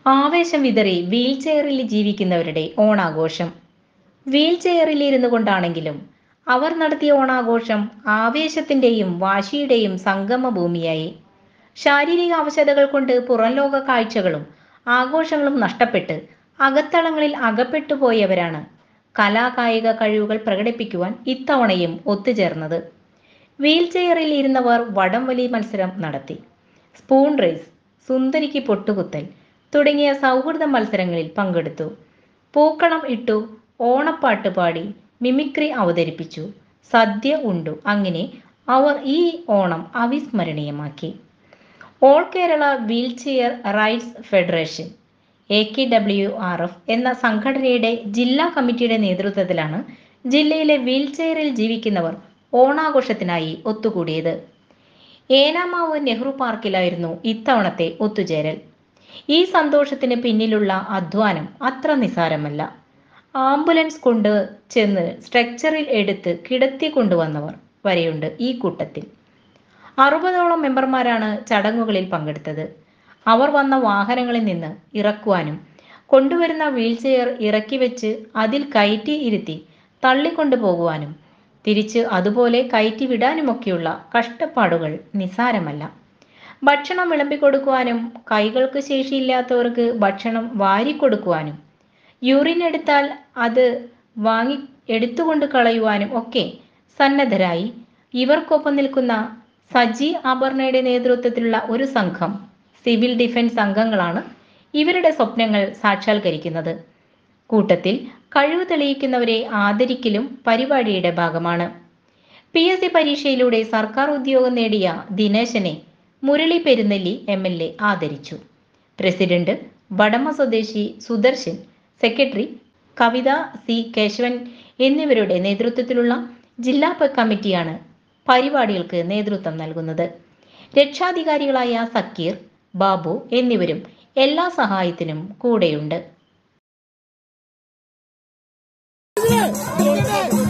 ആവേശം വിതറി വീൽ ചെയറിൽ ജീവിക്കുന്നവരുടെ ഓണാഘോഷം. വീൽ ചെയറിൽ ഇരുന്നു കൊണ്ടാണെങ്കിലും അവർ നടത്തിയ ഓണാഘോഷം ആവേശത്തിന്റെയും വാശിയുടെയും സംഗമ ഭൂമിയായി. ശാരീരിക അവശതകൾ കൊണ്ട് പുറംലോക കാഴ്ചകളും ആഘോഷങ്ങളും നഷ്ടപ്പെട്ട് അകത്തളങ്ങളിൽ അകപ്പെട്ടുപോയവരാണ് കലാകായിക കഴിവുകൾ പ്രകടിപ്പിക്കുവാൻ ഇത്തവണയും ഒത്തുചേർന്നത്. വീൽ ചെയറിൽ ഇരുന്നവർ വടംവലി മത്സരം നടത്തി, സ്പൂൺ റേസ്, സുന്ദരിക്ക് പൊട്ടുകുത്തൽ തുടങ്ങിയ സൗഹൃദ മത്സരങ്ങളിൽ പങ്കെടുത്തു. പൂക്കളം ഇട്ടു, ഓണപ്പാട്ട് പാടി, മിമിക്രി അവതരിപ്പിച്ചു, സദ്യ ഉണ്ടു. അങ്ങനെ അവർ ഈ ഓണം അവിസ്മരണീയമാക്കി. All Kerala wheelchair rides federation AKWRF എന്ന സംഘടനയുടെ ജില്ലാ കമ്മിറ്റിയുടെ നേതൃത്വത്തിലാണ് ജില്ലയിലെ വീൽ ചെയറിൽ ജീവിക്കുന്നവർ ഓണാഘോഷത്തിനായി ഒത്തുകൂടിയത്. ഏനാമാവ് നെഹ്റു പാർക്കിലായിരുന്നു ഇത്തവണത്തെ ഒത്തുചേരൽ. ഈ സന്തോഷത്തിന് പിന്നിലുള്ള അധ്വാനം അത്ര നിസാരമല്ല. ആംബുലൻസ് കൊണ്ട് ചെന്ന് സ്ട്രെക്ചറിൽ എടുത്ത് കിടത്തി കൊണ്ടുവന്നവർ വരെയുണ്ട് ഈ കൂട്ടത്തിൽ. 60ഓളം മെമ്പർമാരാണ് ചടങ്ങുകളിൽ പങ്കെടുത്തത്. അവർ വന്ന വാഹനങ്ങളിൽ നിന്ന് ഇറക്കുവാനും കൊണ്ടുവരുന്ന വീൽ ചെയർ ഇറക്കി വെച്ച് അതിൽ കയറ്റി ഇരുത്തി തള്ളിക്കൊണ്ടു പോകുവാനും തിരിച്ച് അതുപോലെ കയറ്റി വിടാനുമൊക്കെയുള്ള കഷ്ടപ്പാടുകൾ നിസാരമല്ല. ഭക്ഷണം വിളമ്പിക്കൊടുക്കുവാനും കൈകൾക്ക് ശേഷിയില്ലാത്തവർക്ക് ഭക്ഷണം വാരിക്കൊടുക്കുവാനും യൂറിൻ എടുത്താൽ അത് വാങ്ങി എടുത്തുകൊണ്ട് കളയുവാനും ഒക്കെ സന്നദ്ധരായി ഇവർക്കൊപ്പം നിൽക്കുന്ന സജി അപർണയുടെ നേതൃത്വത്തിലുള്ള ഒരു സംഘം സിവിൽ ഡിഫൻസ് അംഗങ്ങളാണ് ഇവരുടെ സ്വപ്നങ്ങൾ സാക്ഷാത്കരിക്കുന്നത്. കൂട്ടത്തിൽ കഴിവ് തെളിയിക്കുന്നവരെ ആദരിക്കലും പരിപാടിയുടെ ഭാഗമാണ്. PSC പരീക്ഷയിലൂടെ സർക്കാർ ഉദ്യോഗം നേടിയ ദിനേശനെ മുരളി പെരുന്നെല്ലി MLA ആദരിച്ചു. പ്രസിഡന്റ് വടമ സ്വദേശി സുദർശൻ, സെക്രട്ടറി കവിത C കേശവൻ എന്നിവരുടെ നേതൃത്വത്തിലുള്ള ജില്ലാ കമ്മിറ്റിയാണ് പരിപാടികൾക്ക് നേതൃത്വം നൽകുന്നത്. രക്ഷാധികാരികളായ സക്കീർ, ബാബു എന്നിവരും എല്ലാ സഹായത്തിനും കൂടെയുണ്ട്.